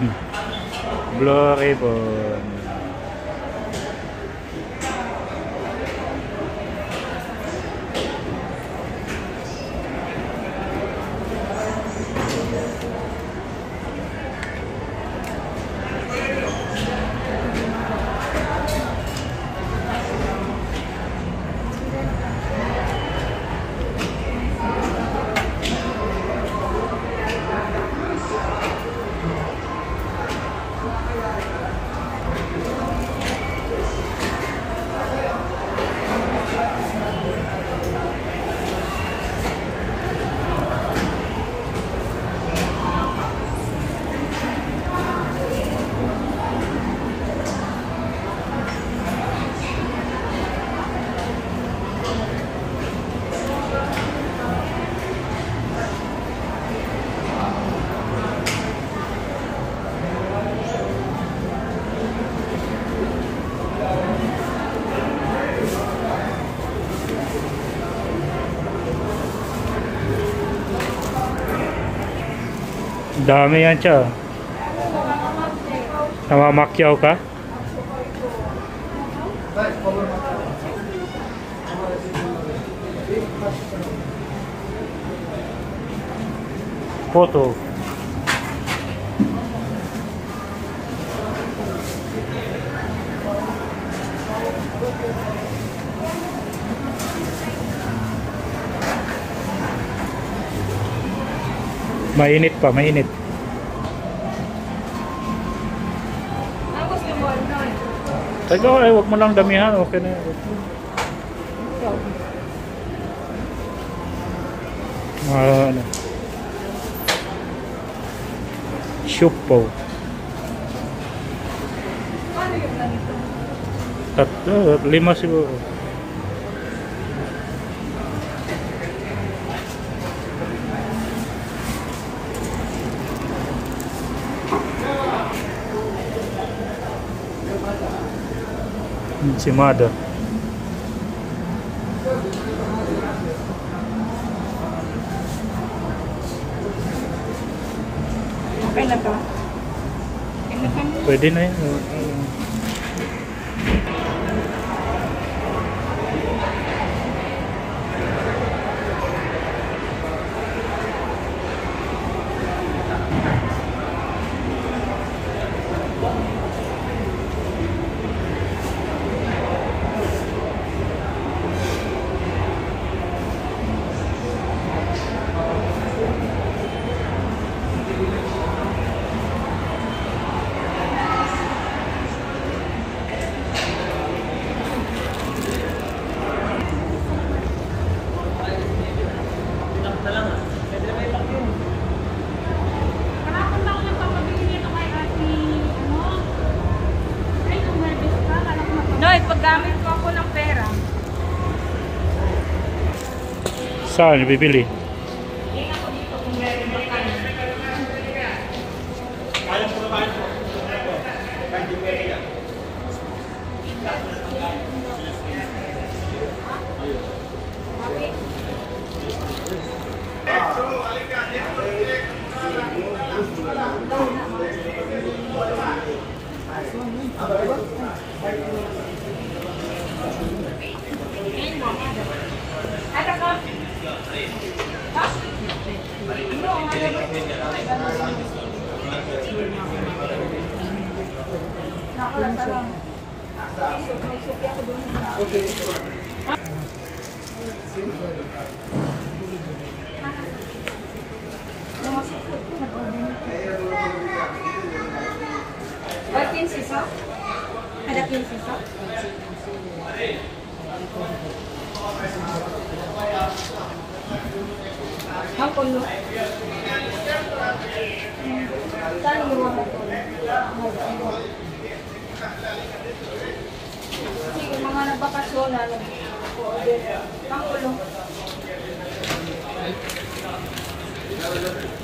Blue ribbon. Dami yan siya. Namamakyaw ka? Photo. Mainit pa, mainit. Tayo, ay wag mo lang damihan, okay na. Ano? Soup po. Tatlo, 5 siguro. Enchimada. Okay na to. Pwede na yun. Paggamit ko ako ng pera. Saan bibili? Tingnan ko dito kung meron ba kayo. Ada kah? Hah? Ada 15 sisa? Ang kulo. Saan yung mga kulo? Sige, mga nagbakasyon na nag-order. Ang kulo.